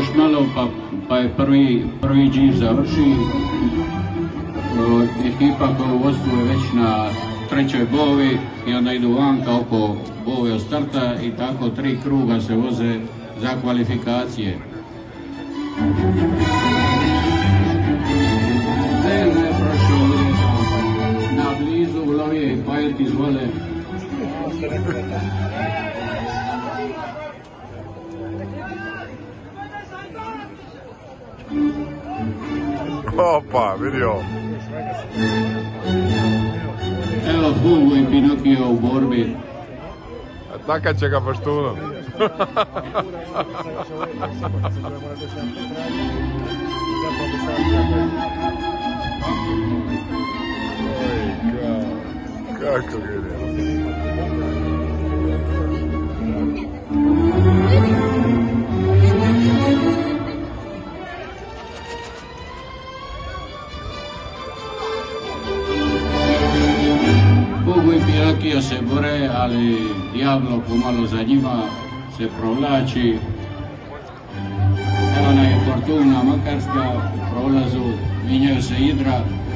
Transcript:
još malo pa je prvi dživ završi. Ekipa koja u vodstvu je već na trećoj bovi i onda idu vanka oko bove od starta i tako 3 kruga se voze za kvalifikacije. Zelno je prošao na blizu, Vlovije i Pajet izvole. Opa, vidio. Evo Hugo i Pinokio u borbi. Taka će ga baštunom. Kako gledam. Hugo i Pinokio se bore, ali Diablo pomalo za njima se provlači. Evo na je Fortuna Makarska u prolazu, minjaju se Idra.